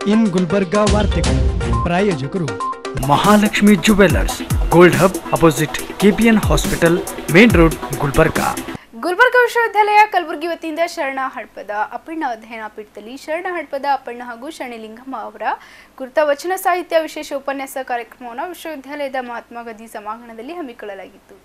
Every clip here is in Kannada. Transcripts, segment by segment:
ಇನ್ ಗುಲ್ಬರ್ಗಾ ವಾರ್ತೆಗಳು ಪ್ರಾಯೋಜಕರು Mahalakshmi jewellers, gold hub opposite KPN hospital, main road, Gulbarga. Gulbarga ವಿಶ್ವವಿದ್ಯಾಲಯ ಕಲಬುರಗಿ ವತಿಯಿಂದ ಶರಣ ಹಡ್ಪದ ಅಪ್ಪಣ್ಣ ಅಧ್ಯಯನ ಪೀಠದಲ್ಲಿ ಶರಣ ಹಡ್ಪದ ಅಪ್ಪಣ್ಣ ಹಾಗೂ ಶರಣಿಲಿಂಗಮ್ಮ ಅವರ ಕುರಿತ ವಚನ ಸಾಹಿತ್ಯ ವಿಶೇಷ ಉಪನ್ಯಾಸ ಕಾರ್ಯಕ್ರಮವನ್ನು ವಿಶ್ವವಿದ್ಯಾಲಯದ ಮಹಾತ್ಮ ಗಾಂಧಿ ಸಭಾಂಗಣದಲ್ಲಿ ಹಮ್ಮಿಕೊಳ್ಳಲಾಗಿತ್ತು.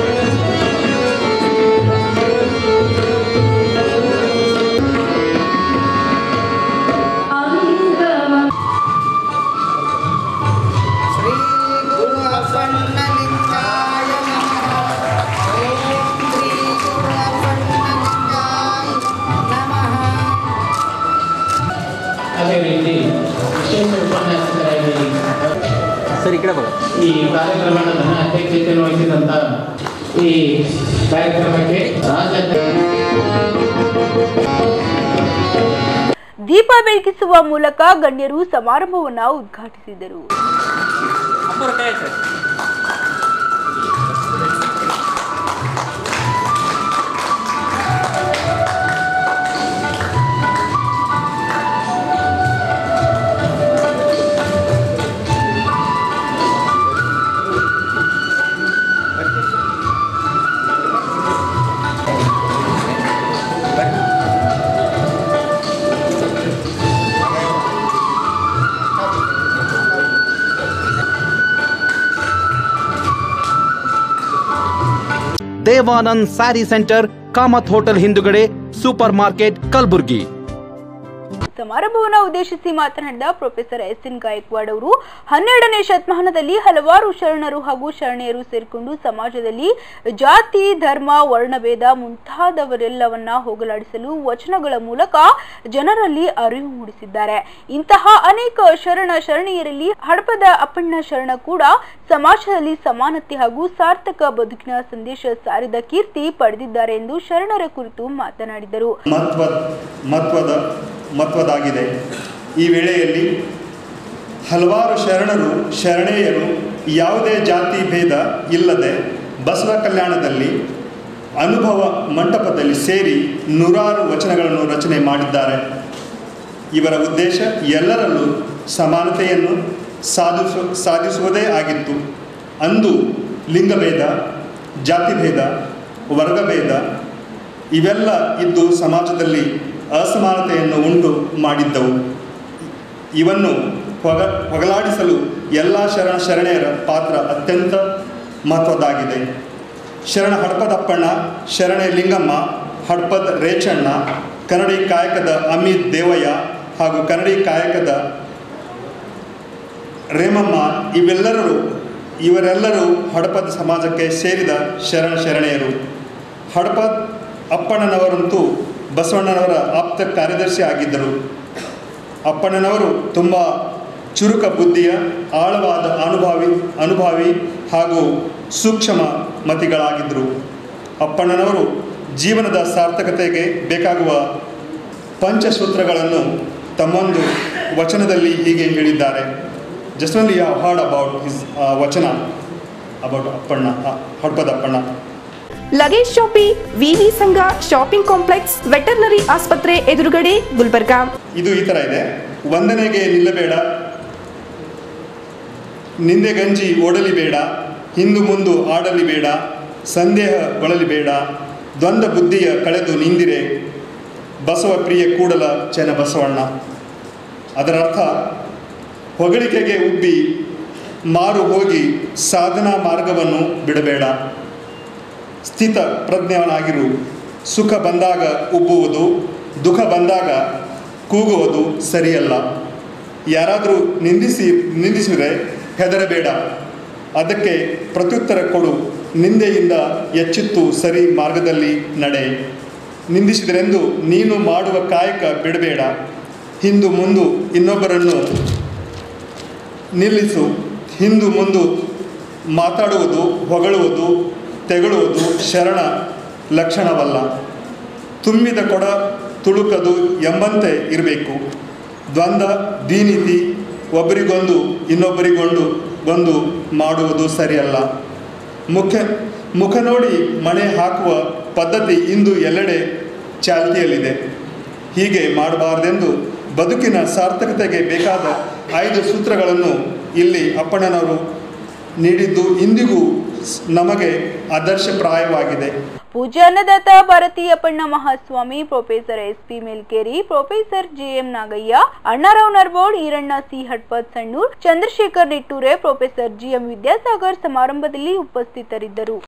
ಅದೇ ರೀತಿ ವಿಶೇಷ ಉಪನ್ಯಾಸಕರಾಗಿ ಈ ಕಾರ್ಯಕ್ರಮದ ಅಧ್ಯಕ್ಷತೆಯನ್ನು ವಹಿಸಿದಂಥ ಈ ಕಾರ್ಯಕ್ರಮಕ್ಕೆ ದೀಪ ಬೆಳಗಿಸುವ ಮೂಲಕ ಗಣ್ಯರು ಸಮಾರಂಭವನ್ನು ಉದ್ಘಾಟಿಸಿದರು. ದೇವಾನಂದ್ ಸ್ಯಾರಿ ಸೆಂಟರ್, ಕಾಮತ್ ಹೋಟೆಲ್ ಹಿಂದುಗಡೆ, ಸೂಪರ್ ಮಾರ್ಕೆಟ್, ಕಲಬುರ್ಗಿ. ಸಮಾರಂಭವನ್ನು ಉದ್ದೇಶಿಸಿ ಮಾತನಾಡಿದ ಪ್ರೊಫೆಸರ್ ಎಸ್.ಎನ್. ಗಾಯಕ್ವಾಡ್ ಅವರು 12ನೇ ಶತಮಾನದಲ್ಲಿ ಹಲವಾರು ಶರಣರು ಹಾಗೂ ಶರಣೆಯರು ಸೇರಿಕೊಂಡು ಸಮಾಜದಲ್ಲಿ ಜಾತಿ, ಧರ್ಮ, ವರ್ಣಭೇದ ಮುಂತಾದವರೆಲ್ಲವನ್ನ ಹೋಗಲಾಡಿಸಲು ವಚನಗಳ ಮೂಲಕ ಜನರಲ್ಲಿ ಅರಿವು ಮೂಡಿಸಿದ್ದಾರೆ. ಇಂತಹ ಅನೇಕ ಶರಣೆಯರಲ್ಲಿ ಹಡಪದ ಅಪ್ಪಣ್ಣ ಶರಣ ಕೂಡ ಸಮಾಜದಲ್ಲಿ ಸಮಾನತೆ ಹಾಗೂ ಸಾರ್ಥಕ ಬದುಕಿನ ಸಂದೇಶ ಸಾರಿದ ಕೀರ್ತಿ ಪಡೆದಿದ್ದಾರೆ ಎಂದು ಶರಣರ ಕುರಿತು ಮಾತನಾಡಿದರು. ಮಹತ್ವದಾಗಿದೆ. ಈ ವೇಳೆಯಲ್ಲಿ ಹಲವಾರು ಶರಣರು ಶರಣೆಯರು ಯಾವುದೇ ಜಾತಿ ಭೇದ ಇಲ್ಲದೆ ಬಸವ ಕಲ್ಯಾಣದಲ್ಲಿ ಅನುಭವ ಮಂಟಪದಲ್ಲಿ ಸೇರಿ ನೂರಾರು ವಚನಗಳನ್ನು ರಚನೆ ಮಾಡಿದ್ದಾರೆ. ಇವರ ಉದ್ದೇಶ ಎಲ್ಲರಲ್ಲೂ ಸಮಾನತೆಯನ್ನು ಸಾಧಿಸುವುದೇ ಆಗಿತ್ತು. ಅಂದು ಲಿಂಗಭೇದ, ಜಾತಿಭೇದ, ವರ್ಗಭೇದ ಇವೆಲ್ಲ ಇದ್ದು ಸಮಾಜದಲ್ಲಿ ಅಸಮಾನತೆಯನ್ನು ಉಂಟು ಮಾಡಿದ್ದವು. ಇವನ್ನು ಹೊಗಲಾಡಿಸಲು ಎಲ್ಲ ಶರಣೆಯರ ಪಾತ್ರ ಅತ್ಯಂತ ಮಹತ್ವದ್ದಾಗಿದೆ. ಶರಣ ಹಡಪದಪ್ಪಣ್ಣ, ಶರಣೆ ಲಿಂಗಮ್ಮ, ಹಡಪದ ರೇಚಣ್ಣ, ಕನ್ನಡಿ ಕಾಯಕದ ಅಮಿತ್ ದೇವಯ್ಯ ಹಾಗೂ ಕನ್ನಡಿ ಕಾಯಕದ ರೇಮಮ್ಮ ಇವರೆಲ್ಲರೂ ಹಡಪದ ಸಮಾಜಕ್ಕೆ ಸೇರಿದ ಶರಣೆಯರು. ಹಡಪದ ಅಪ್ಪಣ್ಣನವರಂತೂ ಬಸವಣ್ಣನವರ ಆಪ್ತ ಕಾರ್ಯದರ್ಶಿ ಆಗಿದ್ದರು. ಅಪ್ಪಣ್ಣನವರು ತುಂಬ ಚುರುಕ ಬುದ್ಧಿಯ, ಆಳವಾದ ಅನುಭಾವಿ ಹಾಗೂ ಸೂಕ್ಷ್ಮ ಮತಿಗಳಾಗಿದ್ದರು. ಅಪ್ಪಣ್ಣನವರು ಜೀವನದ ಸಾರ್ಥಕತೆಗೆ ಬೇಕಾಗುವ ಪಂಚಸೂತ್ರಗಳನ್ನು ತಮ್ಮೊಂದು ವಚನದಲ್ಲಿ ಹೀಗೆ ಹೇಳಿದ್ದಾರೆ. Just only you have heard about his vachana about Appanna, Hadapada Appanna. Luggage shoppe, ವಿವಿ ಸಂಘ, ಶಾಪಿಂಗ್ ಕಾಂಪ್ಲೆಕ್ಸ್, ವೆಟರ್ನರಿ ಆಸ್ಪತ್ರೆ ಎದುರುಗಡೆ, ಗುಲ್ಬರ್ಗಾ. ಇದು ಈ ಥರ ಇದೆ. ವಂದನೆಗೆ ನಿಲ್ಲಬೇಡ, ನಿಂದೆ ಗಂಜಿ ಓಡಲಿಬೇಡ, ಹಿಂದು ಮುಂದು ಆಡಲಿಬೇಡ, ಸಂದೇಹಗೊಳ್ಳಲಿಬೇಡ, ದ್ವಂದ್ವ ಬುದ್ಧಿಯ ಕಳೆದು ನಿಂದಿರೆ, ಬಸವ ಪ್ರಿಯ ಕೂಡಲ ಚೆನ್ನ ಬಸವಣ್ಣ. ಅದರರ್ಥ ಹೊಗಳಿಕೆಗೆ ಉಬ್ಬಿ ಮಾರು ಹೋಗಿ ಸಾಧನಾ ಮಾರ್ಗವನ್ನು ಬಿಡಬೇಡ, ಸ್ಥಿತ ಪ್ರಜ್ಞವನಾಗಿರು, ಸುಖ ಬಂದಾಗ ಉಬ್ಬುವುದು, ದುಃಖ ಬಂದಾಗ ಕೂಗುವುದು ಸರಿಯಲ್ಲ. ಯಾರಾದರೂ ನಿಂದಿಸಿದರೆ ಹೆದರಬೇಡ, ಅದಕ್ಕೆ ಪ್ರತ್ಯುತ್ತರ ಕೊಡು, ನಿಂದೆಯಿಂದ ಎಚ್ಚೆತ್ತು ಸರಿ ಮಾರ್ಗದಲ್ಲಿ ನಡೆ. ನಿಂದಿಸಿದರೆಂದು ನೀನು ಮಾಡುವ ಕಾಯಕ ಬಿಡಬೇಡ, ಹಿಂದು ಮುಂದು ಇನ್ನೊಬ್ಬರನ್ನು ನಿಲ್ಲಿಸು. ಹಿಂದು ಮುಂದು ಮಾತಾಡುವುದು, ಹೊಗಳುವುದು, ತೆಗಳುವುದು ಶರಣ ಲಕ್ಷಣವಲ್ಲ. ತುಂಬಿದ ಕೊಡ ತುಳುಕದು ಎಂಬಂತೆ ಇರಬೇಕು. ದ್ವಂದ್ವ, ದ್ವಿನೀತಿ, ಒಬ್ಬರಿಗೊಂದು ಇನ್ನೊಬ್ಬರಿಗೊಂದು ಮಾಡುವುದು ಸರಿಯಲ್ಲ. ಮುಖ ನೋಡಿ ಮಣೆ ಹಾಕುವ ಪದ್ಧತಿ ಇಂದು ಎಲ್ಲೆಡೆ ಚಾಲ್ತಿಯಲ್ಲಿದೆ. ಹೀಗೆ ಮಾಡಬಾರದೆಂದು ಬದುಕಿನ ಸಾರ್ಥಕತೆಗೆ ಬೇಕಾದ 5 ಸೂತ್ರಗಳನ್ನು ಇಲ್ಲಿ ಅಪ್ಪಣ್ಣನವರು ನೀಡಿದ್ದು ಇಂದಿಗೂ ನಮಗೆ ಆದರ್ಶಪ್ರಾಯವಾಗಿದೆ. ಪೂಜ್ಯ ಅನ್ನದಾತ ಭಾರತೀಯ Appanna Mahaswami, professor SP Melkeri, professor JM Nagaiah, Annarao Narbod, Iranna C Hatpat Sannur, Chandrashekhar Nitture, professor GM Vidyasagar ಸಮಾರಂಭದಲ್ಲಿ ಉಪಸ್ಥಿತರಿದ್ದರು.